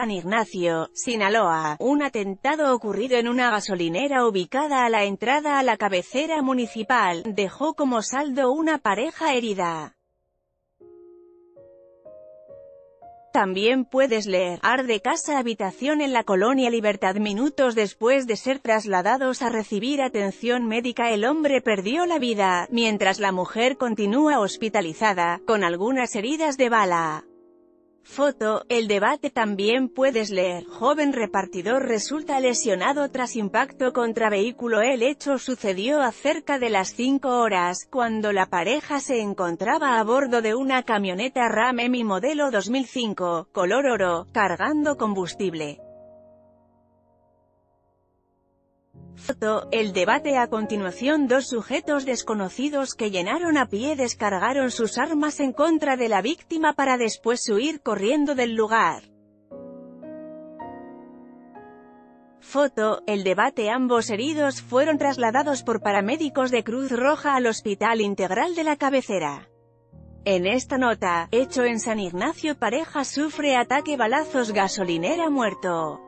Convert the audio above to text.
San Ignacio, Sinaloa, un atentado ocurrido en una gasolinera ubicada a la entrada a la cabecera municipal, dejó como saldo una pareja herida. También puedes leer, arde casa-habitación en la colonia Libertad. Minutos después de ser trasladados a recibir atención médica, el hombre perdió la vida, mientras la mujer continúa hospitalizada, con algunas heridas de bala. Foto, el debate. También puedes leer, joven repartidor resulta lesionado tras impacto contra vehículo. El hecho sucedió a cerca de las 5 horas, cuando la pareja se encontraba a bordo de una camioneta Ram Emi modelo 2005, color oro, cargando combustible. Foto, el debate. A continuación, dos sujetos desconocidos que llenaron a pie descargaron sus armas en contra de la víctima para después huir corriendo del lugar. Foto, el debate. Ambos heridos fueron trasladados por paramédicos de Cruz Roja al Hospital Integral de la cabecera. En esta nota, hecho en San Ignacio, pareja sufre ataque balazos, gasolinera muerto.